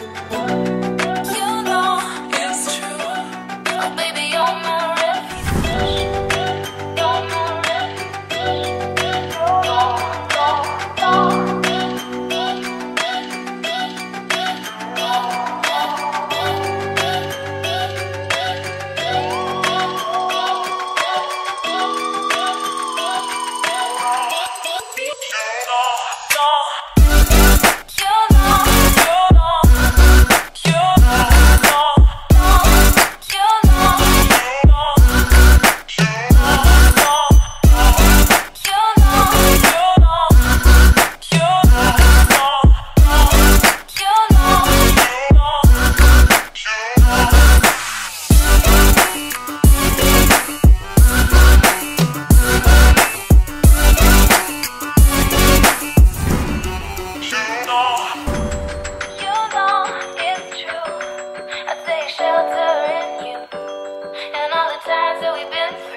You know it's true. Oh, baby, you're my refuge. You're my refuge. Shelter in you, and all the times that we've been